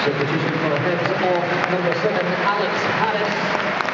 Substitution for the heads of number 7, Alex Harris.